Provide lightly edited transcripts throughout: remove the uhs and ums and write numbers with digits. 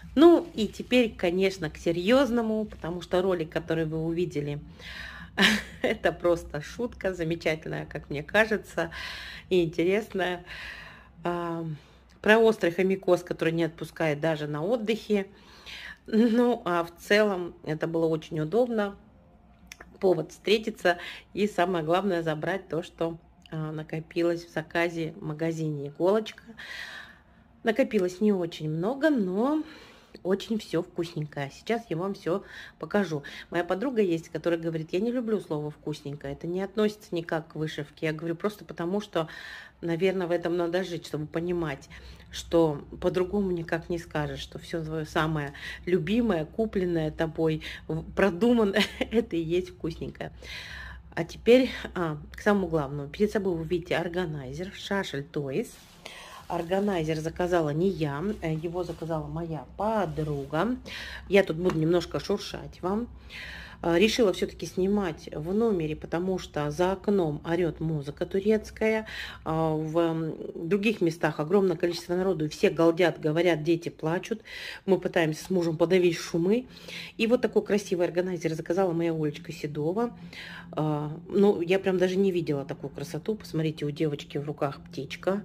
Ну и теперь, конечно, к серьезному, потому что ролик, который вы увидели, это просто шутка замечательная, как мне кажется, и интересная. А, Про острый хомякоз, который не отпускает даже на отдыхе. Ну, а в целом это было очень удобно. Повод встретиться и, самое главное, забрать то, что накопилось в заказе в магазине «Иголочка». Накопилось не очень много, но очень все вкусненькое. Сейчас я вам все покажу. Моя подруга есть, которая говорит: я не люблю слово вкусненькое. Это не относится никак к вышивке. Я говорю просто потому, что, наверное, в этом надо жить, чтобы понимать, что по-другому никак не скажешь, что все твое самое любимое, купленное тобой, продуманное, это и есть вкусненькое. А теперь к самому главному. Перед собой вы видите органайзер Шашель Toys. Органайзер заказала не я, его заказала моя подруга. Я тут буду немножко шуршать вам. Решила все-таки снимать в номере, потому что за окном орет музыка турецкая. В других местах огромное количество народу, и все галдят, говорят, дети плачут. Мы пытаемся с мужем подавить шумы. И вот такой красивый органайзер заказала моя Олечка Седова. Ну, я прям даже не видела такую красоту. Посмотрите, у девочки в руках птичка.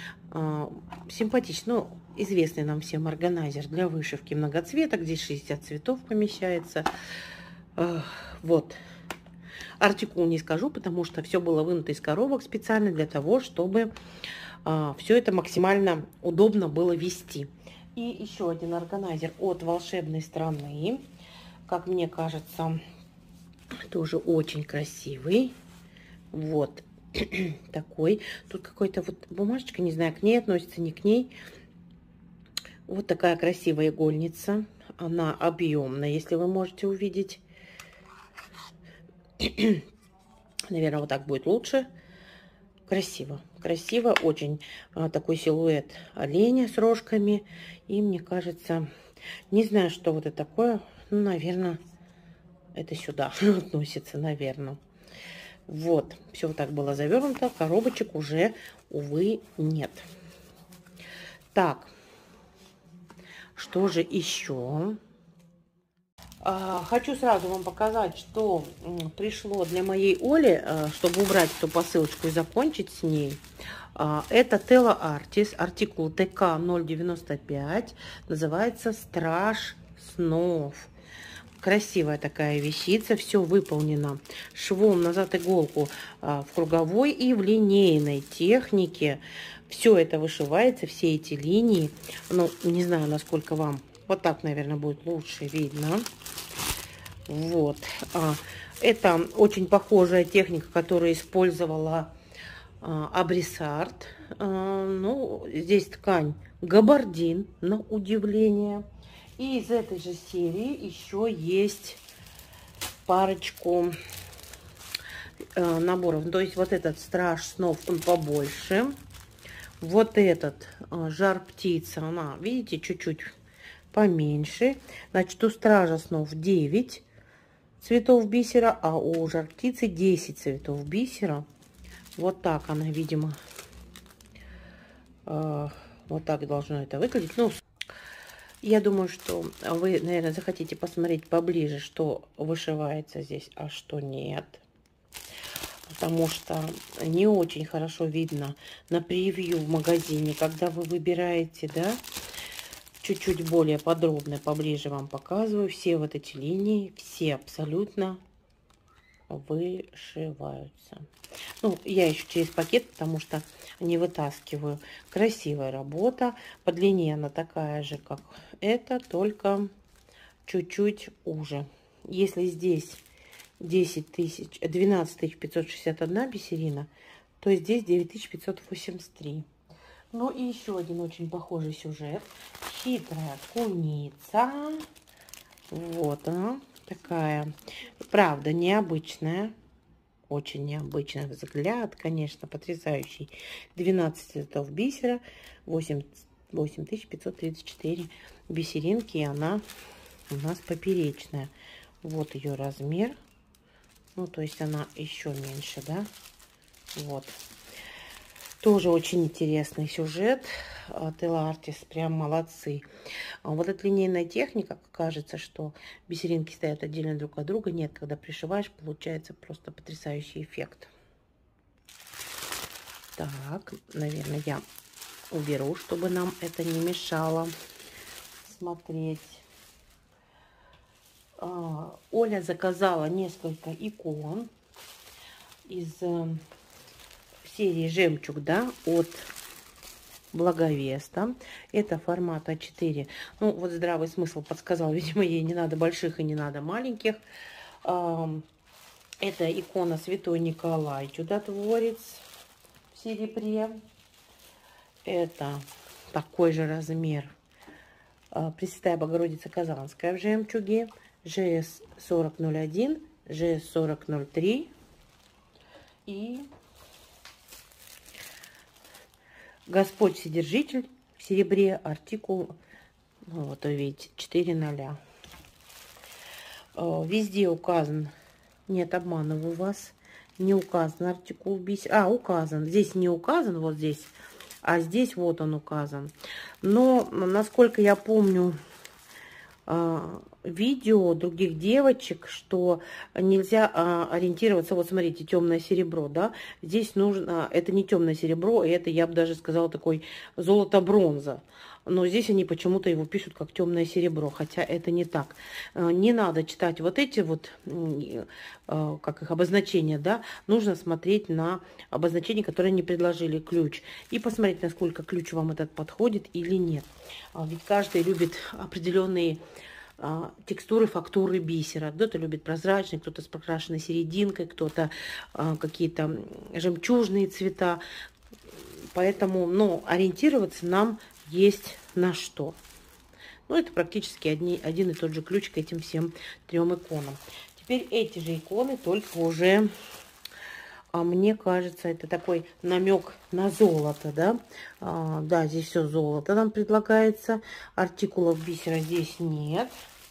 Симпатично. Ну, известный нам всем органайзер для вышивки многоцветок. Здесь 60 цветов помещается. Вот. Артикул не скажу, потому что все было вынуто из коробок специально для того, чтобы все это максимально удобно было вести. И еще один органайзер от волшебной страны. Как мне кажется, тоже очень красивый. Вот. Такой. Тут какой-то вот бумажечка, не знаю, к ней относится, не к ней. Вот такая красивая игольница. Она объемная, если вы можете увидеть. Наверное, вот так будет лучше. Красиво. Красиво. Очень такой силуэт оленя с рожками. И мне кажется, не знаю, что вот это такое. Ну, наверное, это сюда относится, наверное. Вот, все вот так было завернуто, коробочек уже, увы, нет. Так, что же еще? Хочу сразу вам показать, что пришло для моей Оли, чтобы убрать эту посылочку и закончить с ней. Это Tela Artis, артикул ТК 095, называется «Страж снов». Красивая такая вещица, все выполнено швом назад иголку в круговой и в линейной технике. Все это вышивается, все эти линии. Ну, не знаю, насколько вам. Вот так, наверное, будет лучше видно. Вот. Это очень похожая техника, которую использовала Абрисарт. Ну, здесь ткань габардин, на удивление. И из этой же серии еще есть парочку наборов. То есть вот этот «Страж снов», он побольше. Вот этот «Жар птица», она, видите, чуть-чуть поменьше. Значит, у «Стража снов» 9 цветов бисера, а у «Жар птицы» 10 цветов бисера. Вот так она, видимо, вот так должно это выглядеть. Ну, я думаю, что вы, наверное, захотите посмотреть поближе, что вышивается здесь, а что нет. Потому что не очень хорошо видно на превью в магазине, когда вы выбираете, да, чуть-чуть более подробно, поближе вам показываю. Все вот эти линии, все абсолютно вышиваются. Ну, я еще через пакет, потому что не вытаскиваю. Красивая работа. По длине она такая же, как эта, только чуть-чуть уже. Если здесь 12 561 бисерина, то здесь 9583. Ну и еще один очень похожий сюжет. Хитрая куница. Вот она такая. Правда, необычная. Очень необычный взгляд, конечно, потрясающий. 12 цветов бисера, 8534 бисеринки, и она у нас поперечная. Вот ее размер. Ну, то есть она еще меньше, да? Вот. Тоже очень интересный сюжет. Tela Artis прям молодцы. Вот эта линейная техника, кажется, что бисеринки стоят отдельно друг от друга. Нет, когда пришиваешь, получается просто потрясающий эффект. Так, наверное, я уберу, чтобы нам это не мешало смотреть. Оля заказала несколько икон из серии «Жемчуг», да, от Благовеста. Это формат А4. Ну, вот здравый смысл подсказал, видимо, ей не надо больших и не надо маленьких. Это икона Святой Николай Чудотворец в серебре. Это такой же размер Пресвятая Богородица Казанская в жемчуге. ЖС 4001, ЖС 4003 и Господь Вседержитель в серебре, артикул, ну, вот вы видите, 4.0. Везде указан, нет, обманываю вас, не указан артикул бисер. Указан, здесь не указан, вот здесь, а здесь вот он указан. Но, насколько я помню, видео других девочек, что нельзя ориентироваться. Вот смотрите, темное серебро, да, здесь нужно, это не темное серебро, это, я бы даже сказала, такой золото-бронза. Но здесь они почему-то его пишут как темное серебро, хотя это не так. Не надо читать вот эти вот, как их обозначения, да, нужно смотреть на обозначения, которые они предложили, ключ, и посмотреть, насколько ключ вам этот подходит или нет. Ведь каждый любит определенные текстуры, фактуры бисера. Кто-то любит прозрачный, кто-то с прокрашенной серединкой, кто-то какие-то жемчужные цвета. Поэтому, ну, ориентироваться нам есть на что. Ну, это практически один и тот же ключ к этим всем 3 иконам. Теперь эти же иконы, только уже, мне кажется, это такой намек на золото, да. Да, здесь все золото нам предлагается. Артикулов бисера здесь нет.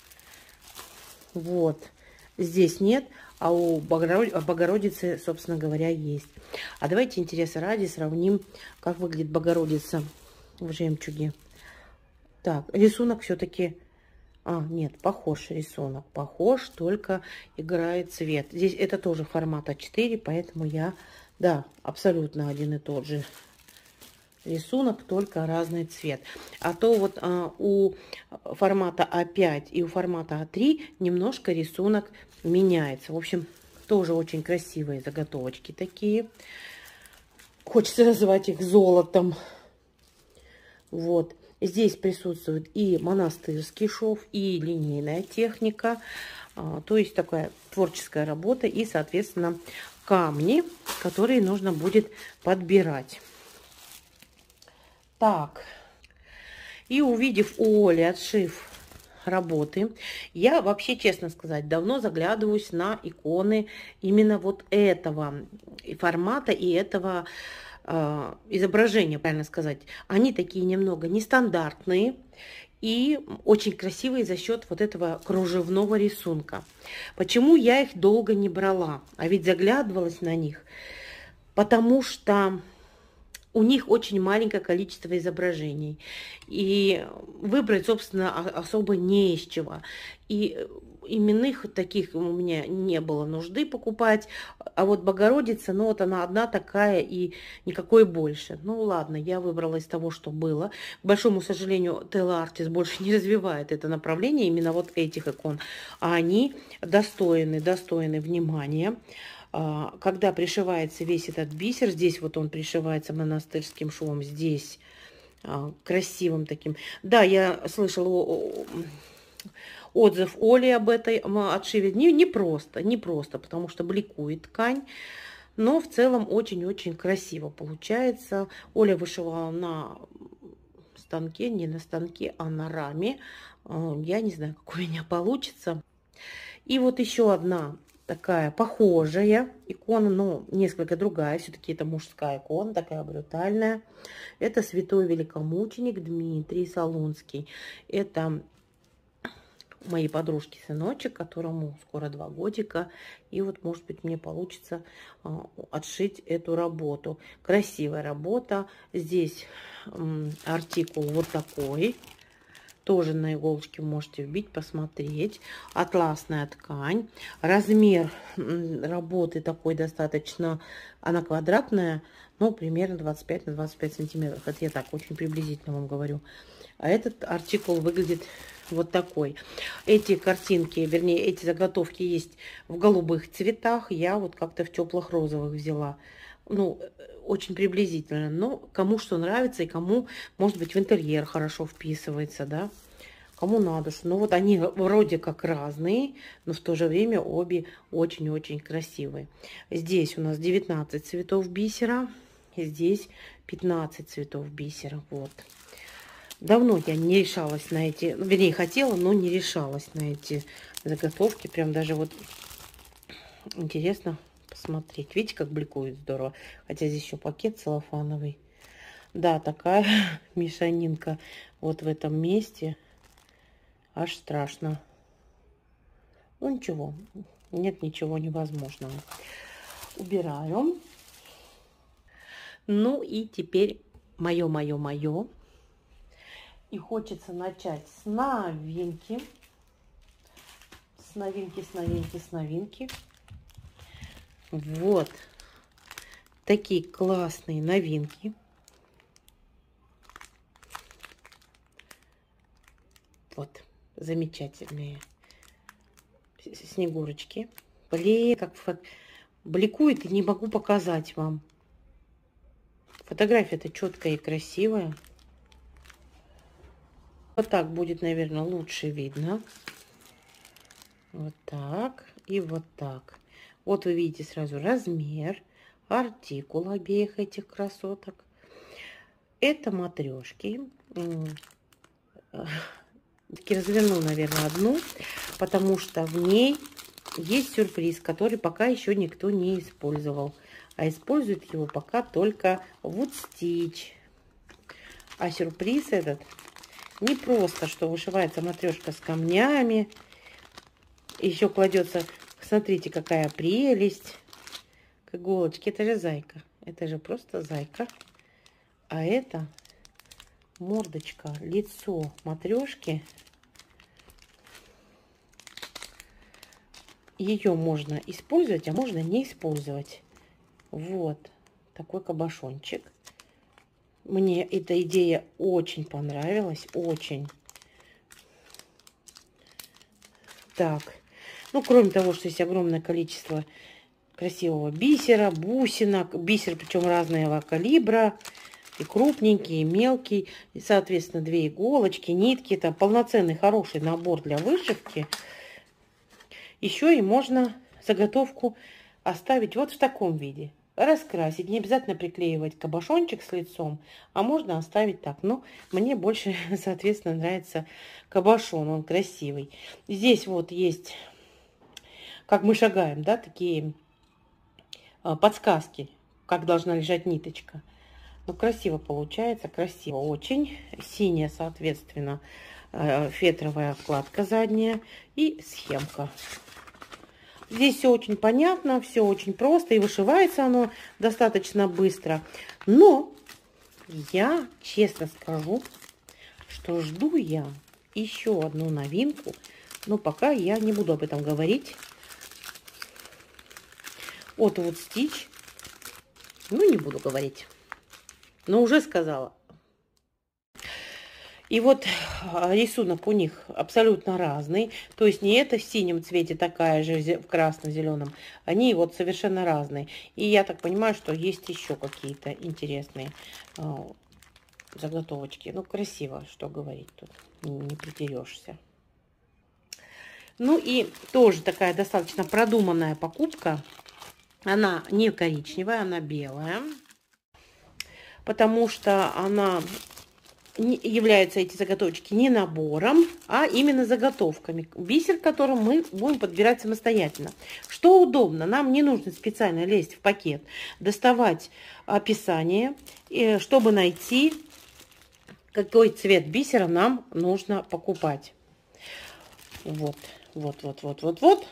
Вот, здесь нет, а у Богородицы, собственно говоря, есть. А давайте, интереса ради, сравним, как выглядит Богородица в жемчуге. Так, рисунок все-таки... нет, похож рисунок. Похож, только играет цвет. Здесь это тоже формат А4, поэтому я... Да, абсолютно один и тот же рисунок, только разный цвет. А то вот у формата А5 и у формата А3 немножко рисунок меняется. В общем, тоже очень красивые заготовочки такие. Хочется назвать их золотом. Вот. Здесь присутствует и монастырский шов, и линейная техника. То есть такая творческая работа и, соответственно, камни, которые нужно будет подбирать. Так, и увидев у Оли отшив работы, я вообще, честно сказать, давно заглядываюсь на иконы именно вот этого формата и этого изображения, правильно сказать. Они такие немного нестандартные и очень красивые за счет вот этого кружевного рисунка. Почему я их долго не брала, а ведь заглядывалась на них? Потому что у них очень маленькое количество изображений. И выбрать, собственно, особо не из чего. И именных таких у меня не было нужды покупать. А вот Богородица, ну вот она одна такая и никакой больше. Ну ладно, я выбрала из того, что было. К большому сожалению, Tela Artis больше не развивает это направление, именно вот этих икон. А они достойны внимания. Когда пришивается весь этот бисер, здесь вот он пришивается монастырским швом, здесь красивым таким. Да, я слышала отзыв Оли об этой отшиве. Не просто, потому что бликует ткань, но в целом очень-очень красиво получается. Оля вышивала на станке, не на станке, а на раме. Я не знаю, как у меня получится. И вот еще одна такая похожая икона, но несколько другая. Все-таки это мужская икона, такая брутальная. Это святой великомученик Дмитрий Солунский. Это моей подружки сыночек, которому скоро 2 годика. И вот, может быть, мне получится отшить эту работу. Красивая работа. Здесь артикул вот такой. Тоже на иголочке вы можете вбить, посмотреть. Атласная ткань. Размер работы такой достаточно, она квадратная, но примерно 25 на 25 сантиметров. Это я так очень приблизительно вам говорю. А этот артикул выглядит вот такой. Эти картинки, вернее, эти заготовки есть в голубых цветах. Я вот как-то в теплых розовых взяла. Ну, очень приблизительно. Но кому что нравится и кому, может быть, в интерьер хорошо вписывается, да. Кому надо. Но вот они вроде как разные, но в то же время обе очень-очень красивые. Здесь у нас 19 цветов бисера. И здесь 15 цветов бисера. Вот. Давно я не решалась на эти, вернее, хотела, но не решалась на эти заготовки. Прям даже вот интересно посмотреть. Видите, как бликует здорово. Хотя здесь еще пакет целлофановый. Да, такая мешанинка вот в этом месте. Аж страшно. Ну ничего, нет ничего невозможного. Убираю. Ну и теперь мое. И хочется начать с новинки. С новинки. Вот такие классные новинки. Вот, замечательные снегурочки. Блин, как бликует, и не могу показать вам. Фотография-то четкая и красивая. Вот так будет, наверное, лучше видно. Вот так и вот так. Вот вы видите сразу размер, артикул обеих этих красоток. Это матрешки. Разверну, наверное, одну, потому что в ней есть сюрприз, который пока еще никто не использовал. А использует его пока только Wood Stitch. А сюрприз этот не просто, что вышивается матрешка с камнями. Еще кладется, смотрите, какая прелесть, к иголочке. Это же зайка. Это же просто зайка. А это мордочка, лицо матрешки. Ее можно использовать, а можно не использовать. Вот такой кабошончик. Мне эта идея очень понравилась, очень. Так, ну кроме того, что есть огромное количество красивого бисера, бусинок, бисер причем разного калибра, и крупненький, и мелкий, и соответственно 2 иголочки, нитки. Это полноценный хороший набор для вышивки. Еще и можно заготовку оставить вот в таком виде. Раскрасить. Не обязательно приклеивать кабошончик с лицом, а можно оставить так. Но мне больше, соответственно, нравится кабошон. Он красивый. Здесь вот есть, как мы шагаем, да, такие подсказки, как должна лежать ниточка. Ну, красиво получается, красиво очень. Синяя, соответственно, фетровая вкладка задняя и схемка. Здесь все очень понятно, все очень просто, и вышивается оно достаточно быстро. Но я честно скажу, что жду я еще одну новинку, но пока я не буду об этом говорить. От Wood Stitch, ну не буду говорить, но уже сказала. И вот рисунок у них абсолютно разный. То есть не это в синем цвете, такая же в красно-зеленом. Они вот совершенно разные. И я так понимаю, что есть еще какие-то интересные заготовочки. Ну, красиво, что говорить тут. Не притерешься. Ну и тоже такая достаточно продуманная покупка. Она не коричневая, она белая. Потому что она... являются эти заготовочки не набором, а именно заготовками, бисер которым мы будем подбирать самостоятельно. Что удобно, нам не нужно специально лезть в пакет, доставать описание, чтобы найти, какой цвет бисера нам нужно покупать. Вот, вот.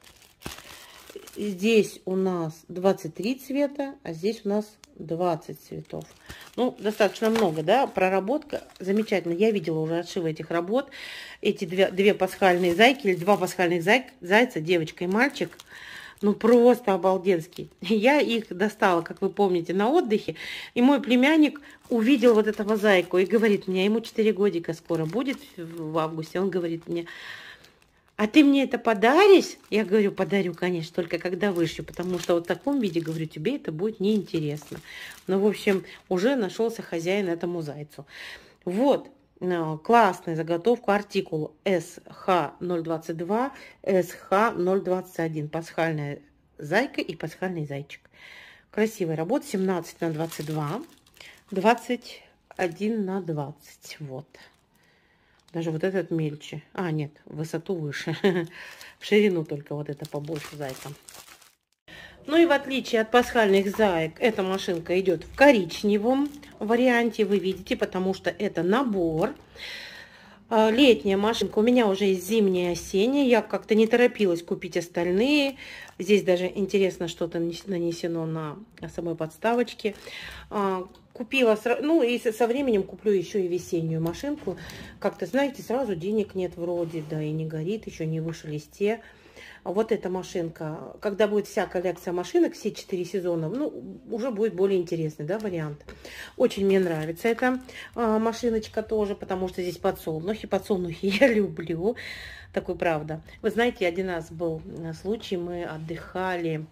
Здесь у нас 23 цвета, а здесь у нас 20 цветов. Ну, достаточно много, да, проработка замечательно. Я видела уже отшивы этих работ. Эти две пасхальные зайки, или два пасхальных зайца, девочка и мальчик, ну, просто обалденский. Я их достала, как вы помните, на отдыхе. И мой племянник увидел вот этого зайку и говорит мне, ему 4 годика скоро будет в августе. Он говорит мне: а ты мне это подаришь? Я говорю: подарю, конечно, только когда вышью, потому что вот в таком виде, говорю, тебе это будет неинтересно. Ну, в общем, уже нашелся хозяин этому зайцу. Вот, классная заготовка, артикул СХ022, СХ021. Пасхальная зайка и пасхальный зайчик. Красивая работа, 17 на 22, 21 на 20, вот. Даже вот этот мельче. А, нет, в высоту выше. В ширину только вот это побольше зайка. Ну и в отличие от пасхальных заек, эта машинка идет в коричневом варианте. Вы видите, потому что это набор. Летняя машинка. У меня уже есть зимняя и осенняя. Я как-то не торопилась купить остальные. Здесь даже интересно, что-то нанесено на самой подставочке. Купила, ну и со временем куплю еще и весеннюю машинку. Как-то, знаете, сразу денег нет вроде, да и не горит, еще не выше листе. А вот эта машинка, когда будет вся коллекция машинок, все 4 сезона, ну, уже будет более интересный, да, вариант. Очень мне нравится эта машиночка тоже, потому что здесь подсолнухи. Подсолнухи я люблю, такой правда. Вы знаете, один раз был случай, мы отдыхали...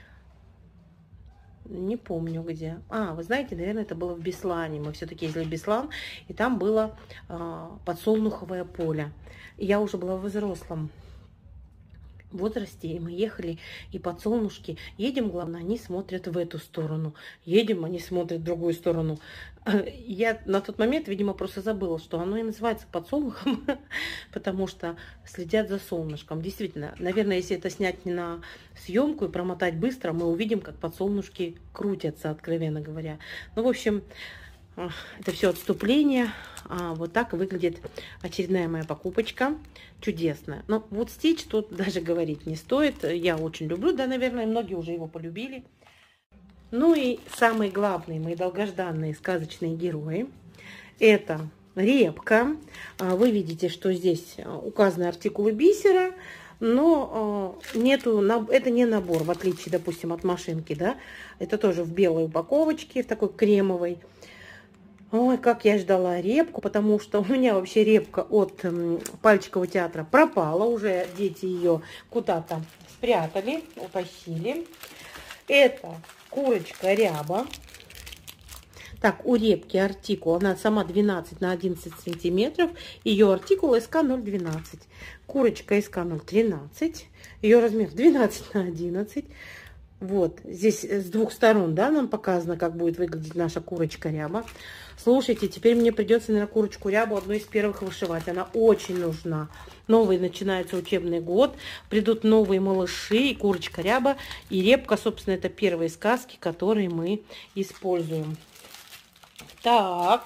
Не помню где. Вы знаете, наверное, это было в Беслане. Мы все-таки ездили в Беслан, и там было подсолнуховое поле. И я уже была в взрослом возрасте, и мы ехали, и подсолнушки. Едем, главное, они смотрят в эту сторону. Едем, они смотрят в другую сторону. Я на тот момент, видимо, просто забыла, что оно и называется подсолнухом, потому что следят за солнышком. Действительно, наверное, если это снять не на съемку и промотать быстро, мы увидим, как подсолнушки крутятся, откровенно говоря. Ну, в общем, это все отступление. Вот так выглядит очередная моя покупочка. Чудесная. Но вот Stitch тут даже говорить не стоит. Я очень люблю, да, наверное, многие уже его полюбили. Ну и самые главные, мои долгожданные сказочные герои. Это репка. Вы видите, что здесь указаны артикулы бисера, но нету, это не набор, в отличие, допустим, от машинки, да. Это тоже в белой упаковочке, в такой кремовой. Ой, как я ждала репку, потому что у меня вообще репка от пальчикового театра пропала. Уже дети ее куда-то спрятали, утащили. Это курочка ряба. Так, у репки артикул, она сама 12 на 11 сантиметров. Ее артикул СК012. Курочка СК013. Ее размер 12 на 11. Вот, здесь с двух сторон, да, нам показано, как будет выглядеть наша курочка ряба. Слушайте, теперь мне придется, наверное, курочку рябу одной из первых вышивать. Она очень нужна. Новый начинается учебный год, придут новые малыши, и курочка ряба, и репка, собственно, это первые сказки, которые мы используем. Так,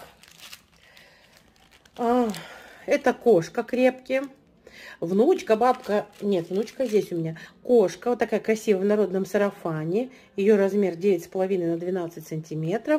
это кошка к репке. Внучка, бабка, нет, внучка здесь у меня. Кошка, вот такая красивая в народном сарафане. Ее размер 9,5 на 12 сантиметров.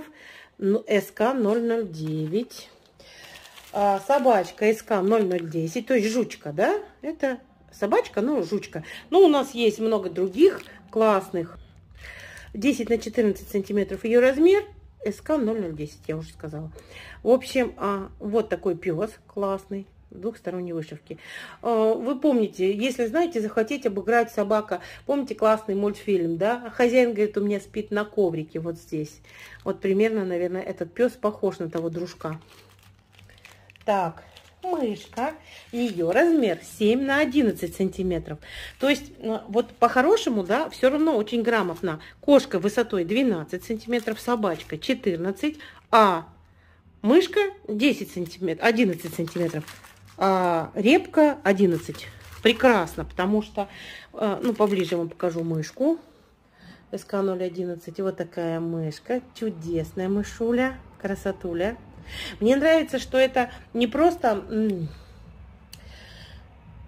СК009. Собачка СК0010, то есть жучка, да? Это собачка, но жучка. Ну, у нас есть много других классных. 10 на 14 сантиметров ее размер. СК0010, я уже сказала. В общем, вот такой пес классный. Двухсторонней вышивки. Вы помните, если знаете, захотите обыграть собака, помните классный мультфильм, да? Хозяин говорит, у меня спит на коврике вот здесь. Вот примерно, наверное, этот пес похож на того дружка. Так, мышка. Ее размер 7 на 11 сантиметров. То есть, вот по-хорошему, да, все равно очень грамотно. Кошка высотой 12 сантиметров, собачка 14, а мышка 10 сантиметров, 11 сантиметров. Репка 11. Прекрасно, потому что, ну, поближе вам покажу мышку. СК011. И вот такая мышка. Чудесная мышуля. Красотуля. Мне нравится, что это не просто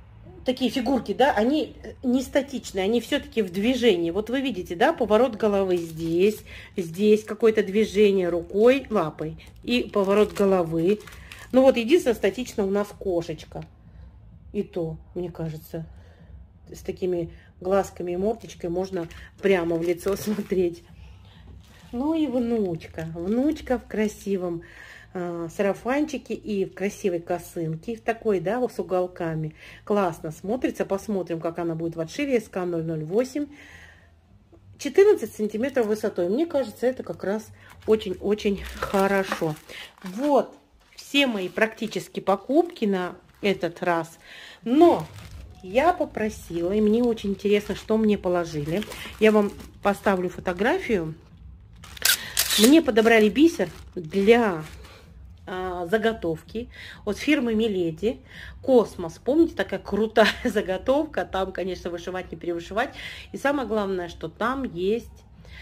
такие фигурки, да, они не статичные, они все-таки в движении. Вот вы видите, да, поворот головы здесь, здесь какое-то движение рукой, лапой и поворот головы. Ну вот единственное статично у нас кошечка. И то, мне кажется, с такими глазками и мордочкой можно прямо в лицо смотреть. Ну и внучка. Внучка в красивом сарафанчике и в красивой косынке. В такой, да, с уголками. Классно смотрится. Посмотрим, как она будет в отшиве. СК 008. 14 сантиметров высотой. Мне кажется, это как раз очень-очень хорошо. Вот все мои практически покупки на этот раз. Но я попросила, и мне очень интересно, что мне положили. Я вам поставлю фотографию. Мне подобрали бисер для заготовки от фирмы Миледи. Космос. Помните, такая крутая заготовка. Там, конечно, вышивать не перевышивать. И самое главное, что там есть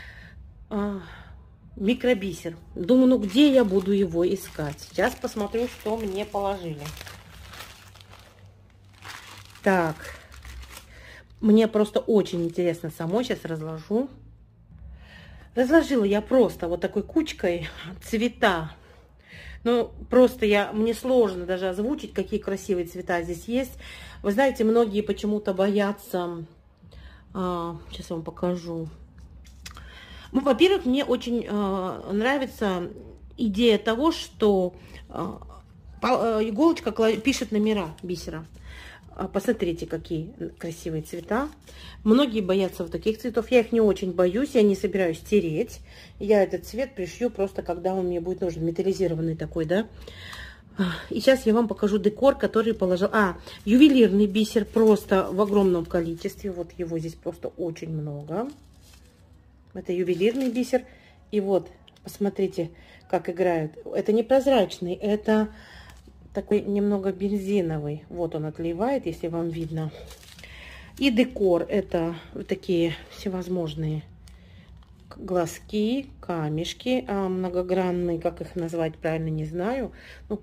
микробисер. Думаю, ну где я буду его искать? Сейчас посмотрю, что мне положили. Так. Мне просто очень интересно самой. Сейчас разложу. Разложила я просто вот такой кучкой цвета. Ну, просто мне сложно даже озвучить, какие красивые цвета здесь есть. Вы знаете, многие почему-то боятся. Сейчас я вам покажу. Ну, во-первых, мне очень нравится идея того, что иголочка пишет номера бисера. Посмотрите, какие красивые цвета. Многие боятся вот таких цветов. Я их не очень боюсь, я не собираюсь тереть. Я этот цвет пришью просто, когда он мне будет нужен. Металлизированный такой, да. И сейчас я вам покажу декор, который положил. Ювелирный бисер просто в огромном количестве. Вот его здесь просто очень много. Это ювелирный бисер. И вот, посмотрите, как играют. Это не прозрачный, это такой немного бензиновый. Вот он отливает, если вам видно. И декор. Это вот такие всевозможные глазки, камешки многогранные. Как их назвать правильно, не знаю. Ну,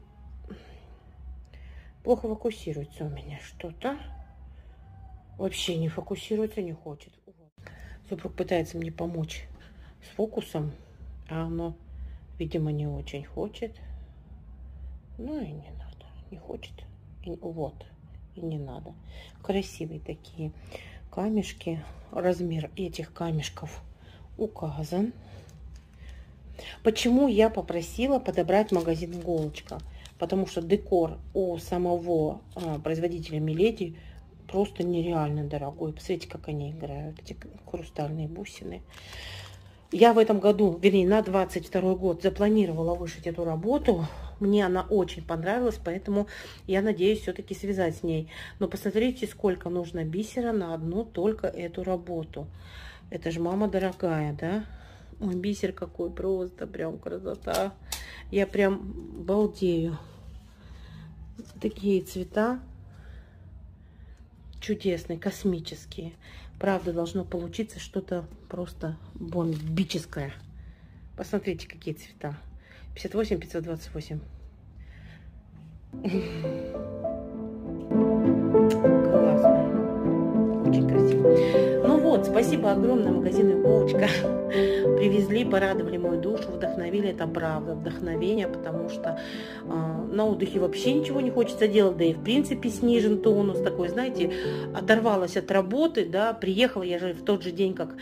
плохо фокусируется у меня что-то. Вообще не фокусируется, не хочет. Супруг пытается мне помочь с фокусом, а оно, видимо, не очень хочет. Ну и не надо, не хочет. Вот, и не надо. Красивые такие камешки. Размер этих камешков указан. Почему я попросила подобрать магазин «Иголочка»? Потому что декор у самого производителя Миледи просто нереально дорогой. Посмотрите, как они играют, эти хрустальные бусины. Я в этом году, вернее, на 22 год запланировала вышить эту работу. Мне она очень понравилась, поэтому я надеюсь все-таки связать с ней. Но посмотрите, сколько нужно бисера на одну только эту работу. Это же мама дорогая, да? Ой, бисер какой, просто прям красота. Я прям балдею. Такие цвета чудесные, космические. Правда, должно получиться что-то просто бомбическое. Посмотрите, какие цвета. 58, 528. Классно. Очень красиво. Ну вот, спасибо огромное магазину «Иголочка». Привезли, порадовали мою душу, вдохновили. Это правда, вдохновение, потому что на отдыхе вообще ничего не хочется делать, да и в принципе снижен тонус такой, знаете, оторвалась от работы, да, приехала, я же в тот же день, как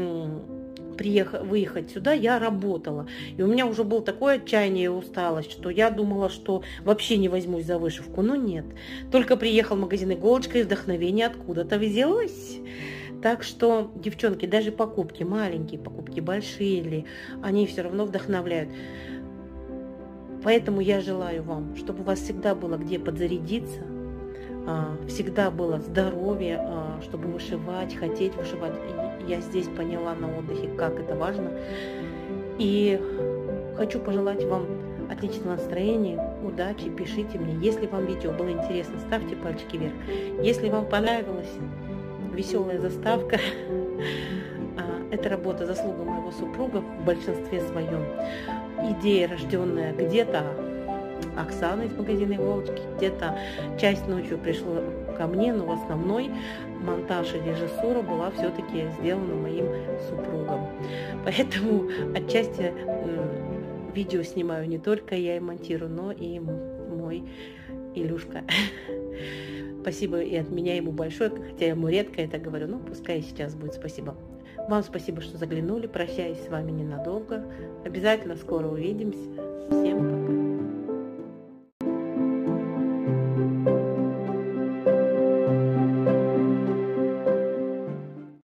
выехать сюда, я работала. И у меня уже было такое отчаяние и усталость, что я думала, что вообще не возьмусь за вышивку. Но нет. Только приехал в магазин «Иголочка», и вдохновение откуда-то взялось. Так что, девчонки, даже покупки маленькие, покупки большие ли, они все равно вдохновляют. Поэтому я желаю вам, чтобы у вас всегда было где подзарядиться, всегда было здоровье, чтобы вышивать, хотеть вышивать. И я здесь поняла на отдыхе, как это важно. И хочу пожелать вам отличного настроения, удачи, пишите мне. Если вам видео было интересно, ставьте пальчики вверх. Если вам понравилась веселая заставка, это работа, заслуга моего супруга в большинстве своем. Идея, рожденная где-то Оксаной из магазина «Иголочки», где-то часть ночью пришло ко мне, но в основной монтаж и режиссура была все-таки сделана моим супругом. Поэтому отчасти видео снимаю не только я и монтирую, но и мой Илюшка. Спасибо и от меня ему большое, хотя я ему редко это говорю, но пускай сейчас будет спасибо. Вам спасибо, что заглянули, прощаюсь с вами ненадолго. Обязательно скоро увидимся. Всем пока.